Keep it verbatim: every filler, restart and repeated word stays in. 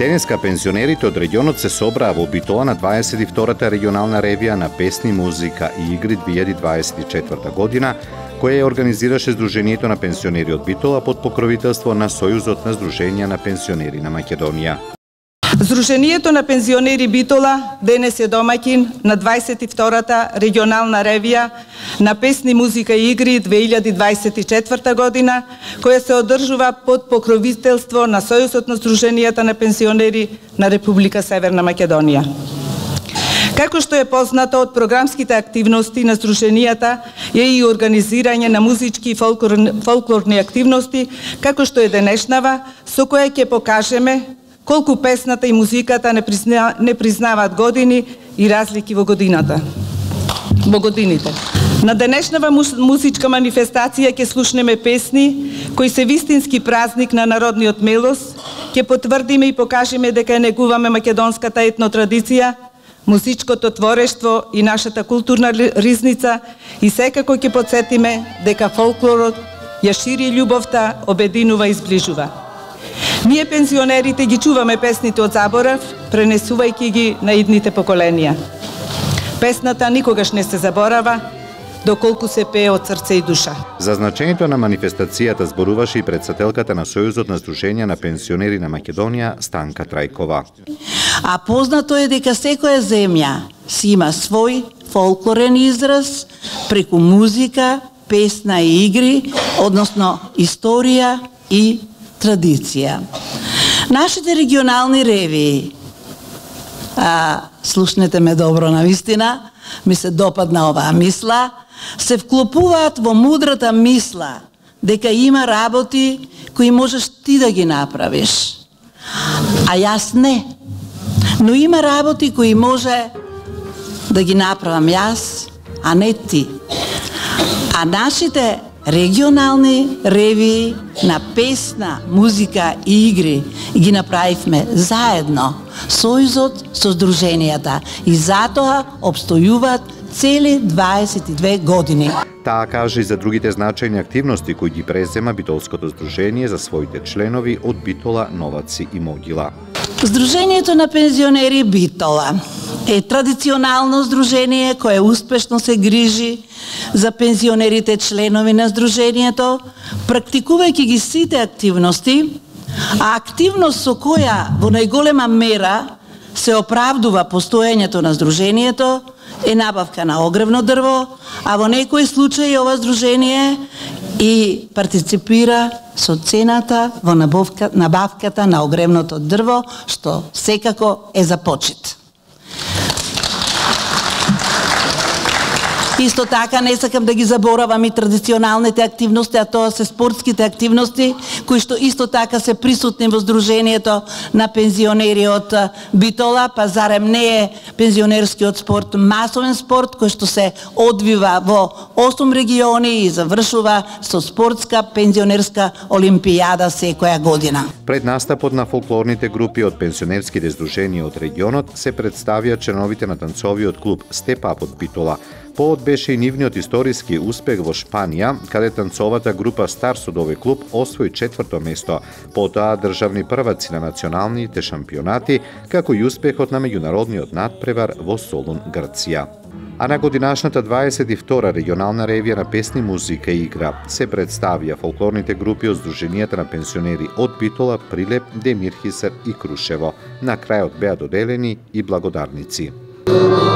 Денеска пензионерите од регионот се собраа во Битола на дваесет и втората регионална ревија на песни, музика и игри две илјади дваесет и четврта година, која ја организираше Сдруженијето на пензионери од Битола под покровителство на Сојузот на Сдруженија на пензионери на Македонија. Сдруженијето на пензионери Битола денес е домаќин на дваесет и втората регионална ревија на песни, музика и игри две илјади дваесет и четврта година, која се одржува под покровителство на Сојузот на Сдруженијата на пензионери на Република Северна Македонија. Како што е познато од програмските активности на Сдруженијата е и организирање на музички и фолклорни, фолклорни активности, како што е денешнава, со која ќе покажеме колку песната и музиката не, призна, не признаваат години и разлики во годината. Во годините. На денешнава музичка манифестација ќе слушнеме песни кои се вистински празник на народниот милост, ќе потврдиме и покажеме дека негуваме македонската етно традиција, музичкото творештво и нашата културна ризница и секако ќе потсетиме дека фолклорот ја шири љубовта, обединува и зближува. Ние пензионерите ги чуваме песните од заборав, пренесувајќи ги на идните поколенија. Песната никогаш не се заборава, доколку се пее од срце и душа. За значењето на манифестацијата зборуваше и председателката на Сојузот на Сдруженија на пензионери на Македонија Станка Трајкова. А познато е дека секоја земја си има свој фолклорен израз преку музика, песна и игри, односно историја и традиција. Нашите регионални ревии, а, слушнете ме добро навистина, ми се допадна оваа мисла, се вклопуваат во мудрата мисла дека има работи кои можеш ти да ги направиш, а јас не. Но има работи кои може да ги направам јас, а не ти. А нашите регионални ревии на песна, музика и игри ги направивме заедно, Сојузот со Сдруженијата, и затоа обстојуваат цели дваесет и две години. Таа кажа и за другите значајни активности кои ги презема Битолското Сдружение за своите членови од Битола, Новаци и Могила. Сдруженијето на пензионери Битола е традиционално здружение кое успешно се грижи за пензионерите членови на здружението, практикувајќи ги сите активности, а активност со која во најголема мера се оправдува постоењето на здружението е набавка на огревно дрво, а во некои случаи ова здружение и партиципира со цената во набавка, набавката на огревното дрво, што секако е за почит. Исто така не сакам да ги заборавам и традиционалните активности, а тоа се спортските активности, кои што исто така се присутни во Сдруженијето на пензионери од Битола, па зарем не е пензионерскиот спорт масовен спорт кој што се одвива во осум региони и завршува со спортска пензионерска олимпијада секоја година. Пред настапот на фолклорните групи од пензионерските здруженија од регионот се представија членовите на танцовиот клуб Степап од Битола. Повод беше и нивниот историски успех во Шпанија, каде танцовата група Старс од овој клуб освои четврто место, потоа државни прваци на националните шампионати, како и успехот на меѓународниот надпревар во Солун, Грција. А на годинашната дваесет и втора регионална ревија на песни, музика и игра се представија фолклорните групи од Сдруженијата на пензионери од Битола, Прилеп, Демир Хисар и Крушево. На крајот беа доделени и благодарници.